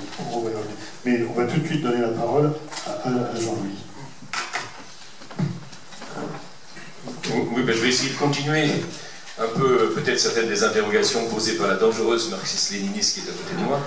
pour Robert Launay. Mais on va tout de suite donner la parole à Jean-Louis. Oui, ben je vais essayer de continuer un peu, peut-être certaines des interrogations posées par la dangereuse marxiste-léniniste qui est à côté de moi.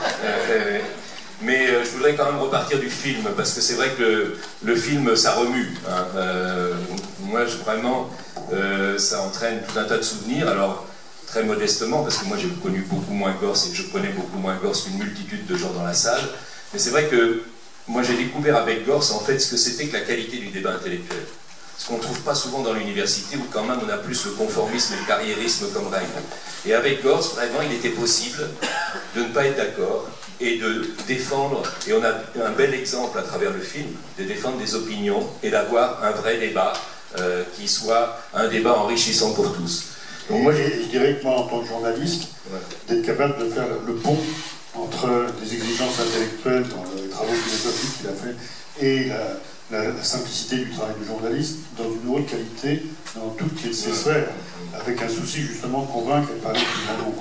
Mais je voudrais quand même repartir du film, parce que c'est vrai que le film, ça remue. Hein. Moi, vraiment, ça entraîne tout un tas de souvenirs. Alors, très modestement, parce que moi j'ai connu beaucoup moins Gorse et que je connais beaucoup moins Gorse qu'une multitude de gens dans la salle. Mais c'est vrai que moi j'ai découvert avec Gorse, en fait, ce que c'était que la qualité du débat intellectuel. Ce qu'on ne trouve pas souvent dans l'université, où quand même on a plus le conformisme et le carriérisme comme règle. Et avec Gorse, vraiment, il était possible de ne pas être d'accord et de défendre, et on a un bel exemple à travers le film, de défendre des opinions et d'avoir un vrai débat qui soit un débat enrichissant pour tous. Donc moi, je dirais que moi, en tant que journaliste, d'être capable de faire le pont entre les exigences intellectuelles dans les travaux philosophiques qu'il a fait et la simplicité du travail du journaliste dans une haute qualité dans toutes ces sphères, avec un souci justement de convaincre et parler plus grand.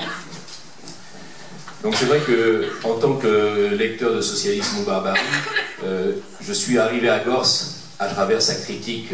Donc c'est vrai que, en tant que lecteur de Socialisme ou Barbarie, je suis arrivé à Gorse à travers sa critique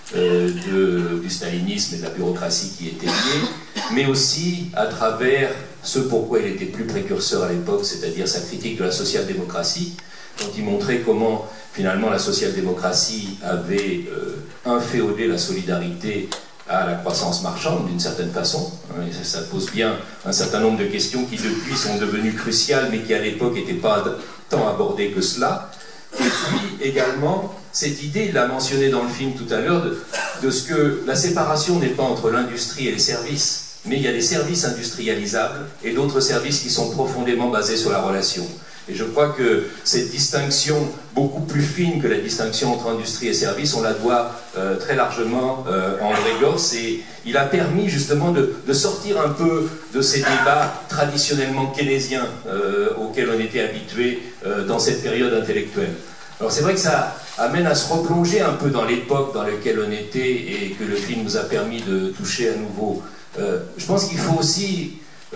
du stalinisme et de la bureaucratie qui était liée, mais aussi à travers ce pourquoi il était plus précurseur à l'époque, c'est-à-dire sa critique de la social-démocratie, quand il montrait comment finalement la social-démocratie avait inféodé la solidarité à la croissance marchande d'une certaine façon. Et ça pose bien un certain nombre de questions qui depuis sont devenues cruciales, mais qui à l'époque n'étaient pas tant abordées que cela. Et puis également, cette idée, il l'a mentionné dans le film tout à l'heure, de ce que la séparation n'est pas entre l'industrie et les services, mais il y a des services industrialisables et d'autres services qui sont profondément basés sur la relation. Et je crois que cette distinction, beaucoup plus fine que la distinction entre industrie et service, on la doit très largement à André Gorse, et il a permis justement de sortir un peu de ces débats traditionnellement keynésiens auxquels on était habitué dans cette période intellectuelle. Alors c'est vrai que ça amène à se replonger un peu dans l'époque dans laquelle on était et que le film nous a permis de toucher à nouveau. Je pense qu'il faut aussi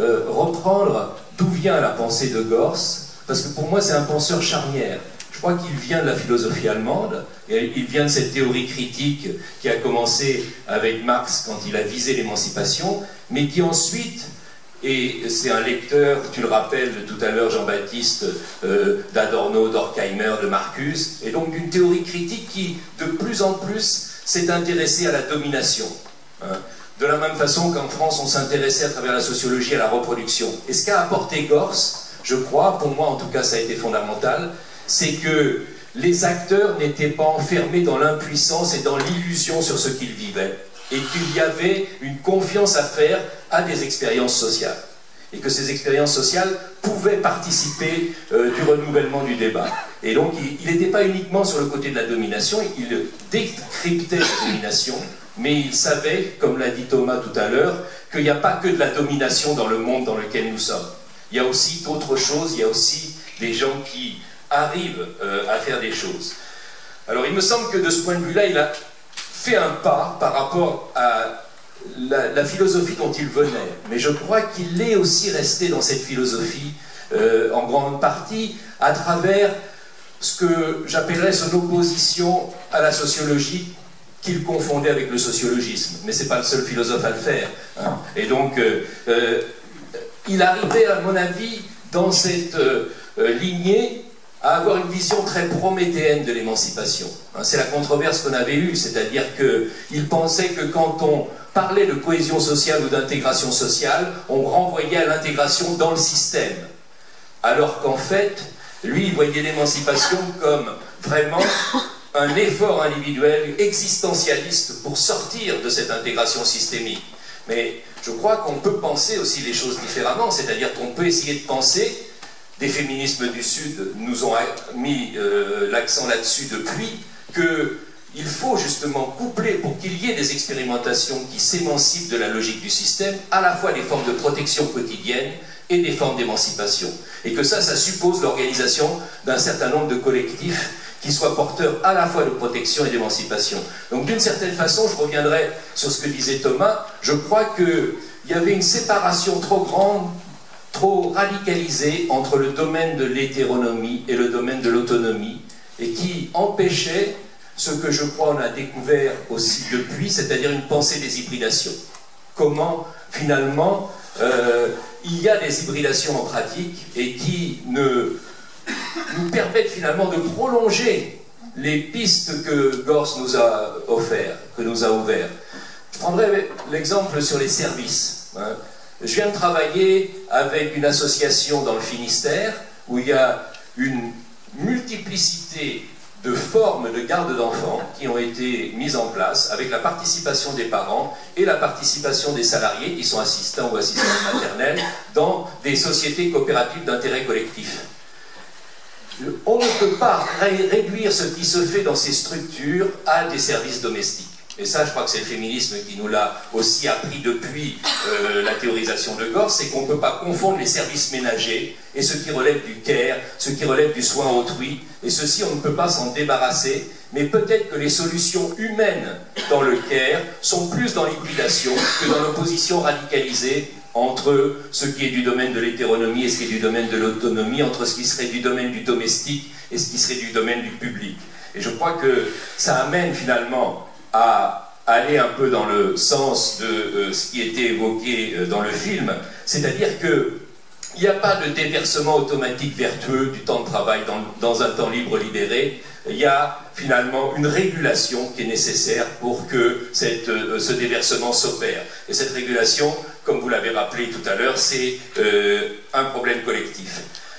reprendre d'où vient la pensée de Gorse, parce que pour moi c'est un penseur charnière. Je crois qu'il vient de la philosophie allemande, et il vient de cette théorie critique qui a commencé avec Marx quand il a visé l'émancipation, mais qui ensuite, et c'est un lecteur, tu le rappelles tout à l'heure Jean-Baptiste, d'Adorno, d'Horkheimer, de Marcuse, et donc d'une théorie critique qui de plus en plus s'est intéressée à la domination. Hein. De la même façon qu'en France on s'intéressait à travers la sociologie à la reproduction. Et ce qu'a apporté Gorse, je crois, pour moi en tout cas ça a été fondamental, c'est que les acteurs n'étaient pas enfermés dans l'impuissance et dans l'illusion sur ce qu'ils vivaient, et qu'il y avait une confiance à faire à des expériences sociales, et que ces expériences sociales pouvaient participer du renouvellement du débat. Et donc il n'était pas uniquement sur le côté de la domination, il décryptait la domination, mais il savait, comme l'a dit Thomas tout à l'heure, qu'il n'y a pas que de la domination dans le monde dans lequel nous sommes. Il y a aussi d'autres choses, il y a aussi des gens qui arrivent à faire des choses. Alors il me semble que de ce point de vue-là, il a fait un pas par rapport à la philosophie dont il venait. Mais je crois qu'il est aussi resté dans cette philosophie, en grande partie, à travers ce que j'appellerais son opposition à la sociologie, qu'il confondait avec le sociologisme. Mais ce n'est pas le seul philosophe à le faire. Hein. Et donc, il arrivait, à mon avis, dans cette lignée, à avoir une vision très prométhéenne de l'émancipation. Hein, c'est la controverse qu'on avait eue, c'est-à-dire qu'il pensait que quand on parlait de cohésion sociale ou d'intégration sociale, on renvoyait à l'intégration dans le système. Alors qu'en fait, lui, il voyait l'émancipation comme vraiment un effort individuel existentialiste pour sortir de cette intégration systémique. Mais je crois qu'on peut penser aussi les choses différemment, c'est-à-dire qu'on peut essayer de penser, des féminismes du Sud nous ont mis l'accent là-dessus depuis, qu'il faut justement coupler, pour qu'il y ait des expérimentations qui s'émancipent de la logique du système, à la fois des formes de protection quotidienne et des formes d'émancipation. Et que ça suppose l'organisation d'un certain nombre de collectifs qui soient porteurs à la fois de protection et d'émancipation. Donc d'une certaine façon, je reviendrai sur ce que disait Thomas, je crois qu'il y avait une séparation trop grande trop radicalisé entre le domaine de l'hétéronomie et le domaine de l'autonomie, et qui empêchait ce que je crois on a découvert aussi depuis, c'est-à-dire une pensée des hybridations. Comment finalement il y a des hybridations en pratique et qui nous permettent finalement de prolonger les pistes que Gorz nous a offertes, que nous a ouvertes. Je prendrai l'exemple sur les services. Je viens de travailler avec une association dans le Finistère où il y a une multiplicité de formes de garde d'enfants qui ont été mises en place avec la participation des parents et la participation des salariés qui sont assistants ou assistantes maternelles dans des sociétés coopératives d'intérêt collectif. On ne peut pas réduire ce qui se fait dans ces structures à des services domestiques. Et ça, je crois que c'est le féminisme qui nous l'a aussi appris depuis la théorisation de Gorz, c'est qu'on ne peut pas confondre les services ménagers et ce qui relève du care, ce qui relève du soin autrui, et ceci, on ne peut pas s'en débarrasser, mais peut-être que les solutions humaines dans le care sont plus dans l'hybridation que dans l'opposition radicalisée entre ce qui est du domaine de l'hétéronomie et ce qui est du domaine de l'autonomie, entre ce qui serait du domaine du domestique et ce qui serait du domaine du public. Et je crois que ça amène finalement à aller un peu dans le sens de ce qui était évoqué dans le film, c'est-à-dire qu'il n'y a pas de déversement automatique vertueux du temps de travail dans un temps libre libéré. Il y a finalement une régulation qui est nécessaire pour que ce déversement s'opère. Et cette régulation, comme vous l'avez rappelé tout à l'heure, c'est un problème collectif.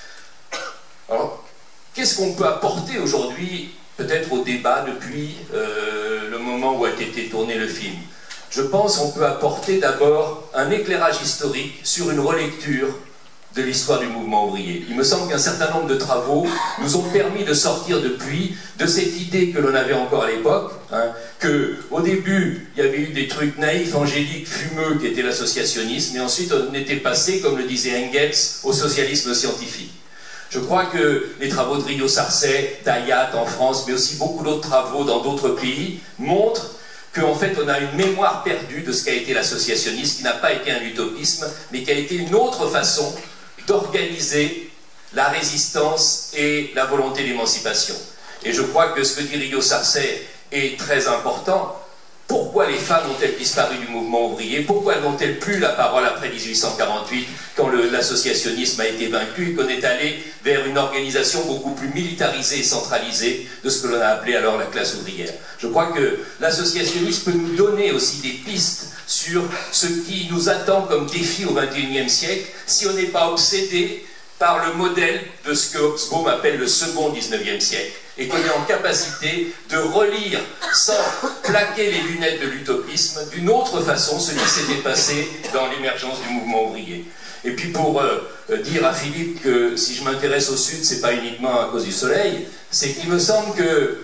Alors, qu'est-ce qu'on peut apporter aujourd'hui, peut-être au débat depuis le moment où a été tourné le film? Je pense qu'on peut apporter d'abord un éclairage historique sur une relecture de l'histoire du mouvement ouvrier. Il me semble qu'un certain nombre de travaux nous ont permis de sortir depuis de cette idée que l'on avait encore à l'époque, qu'au début, il y avait eu des trucs naïfs, angéliques, fumeux, qui étaient l'associationnisme, et ensuite on était passé, comme le disait Engels, au socialisme scientifique. Je crois que les travaux de Rio-Sarcey, d'Ayat en France, mais aussi beaucoup d'autres travaux dans d'autres pays, montrent qu'en fait on a une mémoire perdue de ce qu'a été l'associationnisme, qui n'a pas été un utopisme, mais qui a été une autre façon d'organiser la résistance et la volonté d'émancipation. Et je crois que ce que dit Rio-Sarcey est très important. Pourquoi les femmes ont-elles disparu du mouvement ouvrier? Pourquoi n'ont-elles plus la parole après 1848, quand l'associationnisme a été vaincu et qu'on est allé vers une organisation beaucoup plus militarisée et centralisée de ce que l'on a appelé alors la classe ouvrière? Je crois que l'associationnisme peut nous donner aussi des pistes sur ce qui nous attend comme défi au XXIe siècle, si on n'est pas obsédé par le modèle de ce que Hobsbawm appelle le second XIXe siècle, et qu'on est en capacité de relire, sans plaquer les lunettes de l'utopisme, d'une autre façon ce qui s'était passé dans l'émergence du mouvement ouvrier. Et puis pour dire à Philippe que si je m'intéresse au Sud, c'est pas uniquement à cause du soleil, c'est qu'il me semble que,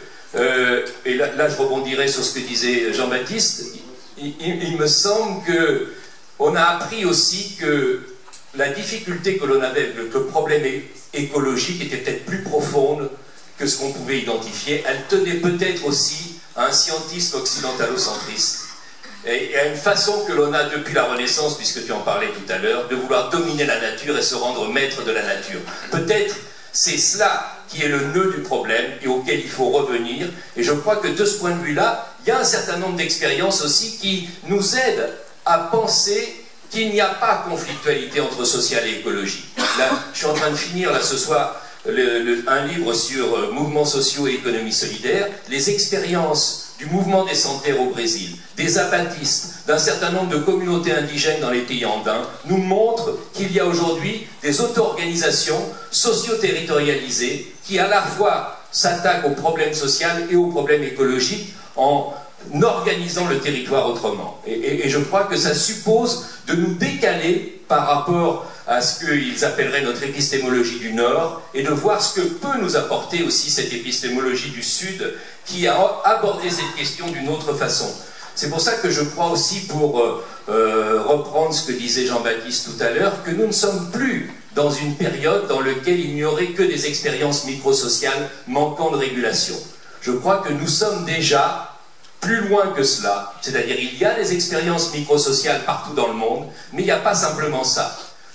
et là je rebondirai sur ce que disait Jean-Baptiste, il me semble qu'on a appris aussi que la difficulté que l'on avait, que le problème écologique était peut-être plus profonde que ce qu'on pouvait identifier. Elle tenait peut-être aussi à un scientisme occidentalocentriste et à une façon que l'on a depuis la Renaissance, puisque tu en parlais tout à l'heure, de vouloir dominer la nature et se rendre maître de la nature. Peut-être c'est cela qui est le nœud du problème et auquel il faut revenir. Et je crois que de ce point de vue-là, il y a un certain nombre d'expériences aussi qui nous aident à penser qu'il n'y a pas conflictualité entre social et écologie. Là, je suis en train de finir là ce soir un livre sur mouvements sociaux et économie solidaire, les expériences du mouvement des sans-terre au Brésil, des apatistes, d'un certain nombre de communautés indigènes dans les pays andins, nous montrent qu'il y a aujourd'hui des auto-organisations socio-territorialisées qui à la fois s'attaquent aux problèmes sociaux et aux problèmes écologiques en organisant le territoire autrement. Et je crois que ça suppose de nous décaler par rapport à ce qu'ils appelleraient notre épistémologie du Nord, et de voir ce que peut nous apporter aussi cette épistémologie du Sud, qui a abordé cette question d'une autre façon. C'est pour ça que je crois aussi, pour reprendre ce que disait Jean-Baptiste tout à l'heure, que nous ne sommes plus dans une période dans laquelle il n'y aurait que des expériences microsociales manquant de régulation. Je crois que nous sommes déjà plus loin que cela, c'est-à-dire il y a des expériences microsociales partout dans le monde, mais il n'y a pas simplement ça.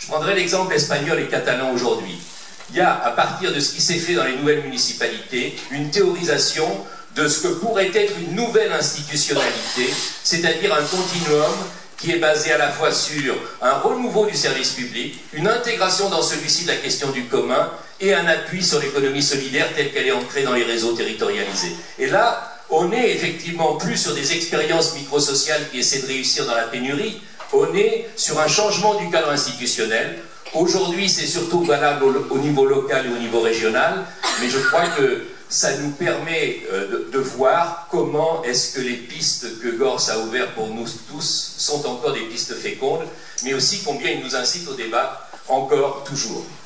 Je prendrai l'exemple espagnol et catalan aujourd'hui. Il y a, à partir de ce qui s'est fait dans les nouvelles municipalités, une théorisation de ce que pourrait être une nouvelle institutionnalité, c'est-à-dire un continuum qui est basé à la fois sur un renouveau du service public, une intégration dans celui-ci de la question du commun et un appui sur l'économie solidaire telle qu'elle est ancrée dans les réseaux territorialisés. Et là, on n'est effectivement plus sur des expériences microsociales qui essaient de réussir dans la pénurie, on est sur un changement du cadre institutionnel. Aujourd'hui, c'est surtout valable au niveau local et au niveau régional, mais je crois que ça nous permet de voir comment est-ce que les pistes que Gors a ouvertes pour nous tous sont encore des pistes fécondes, mais aussi combien ils nous incitent au débat, encore, toujours.